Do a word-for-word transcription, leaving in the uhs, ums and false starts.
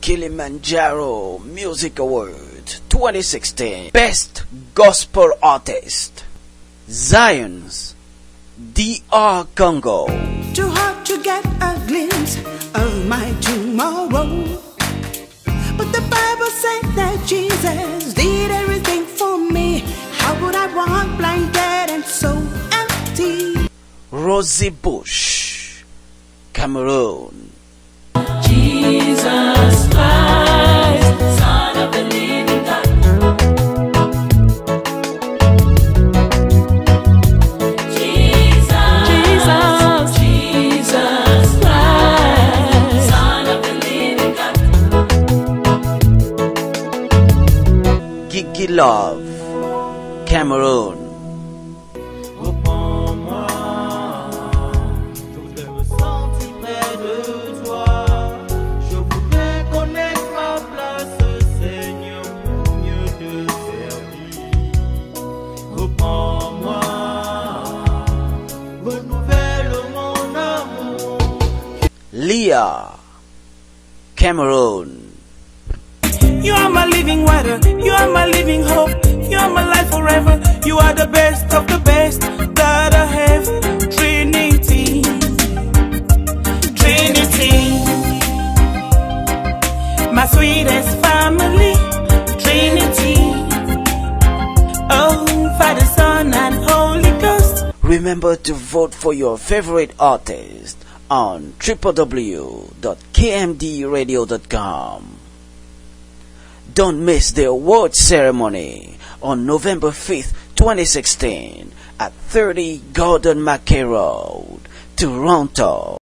Kilimanjaro Music Awards twenty sixteen Best Gospel Artist, Zion's D R Congo. Too hard to get a glimpse of my tomorrow, but the Bible said that Jesus did everything for me. How would I walk blinded and so empty? Rosie Bush, Cameroon. Jesus Christ, Son of the living God. Jesus, Jesus, Jesus Christ, Son of the living God. Gigi Love, Cameroon. Leah, Cameroon. You are my living water, you are my living hope, you are my life forever. You are the best of the best that I have. Trinity, Trinity, my sweetest family. Trinity, oh Father, Son, and Holy Ghost. Remember to vote for your favorite artist on w w w dot k m d radio dot com. Don't miss the award ceremony on November fifth, twenty sixteen at thirty Gordon Mackay Road, Toronto.